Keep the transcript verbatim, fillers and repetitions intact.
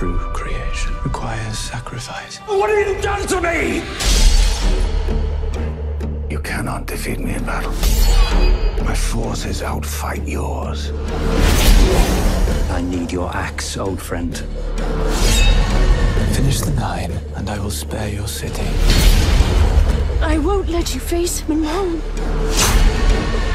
True creation requires sacrifice. What have you done to me? You cannot defeat me in battle. My forces outfight yours. I need your axe, old friend. Finish the nine, and I will spare your city. I won't let you face him alone.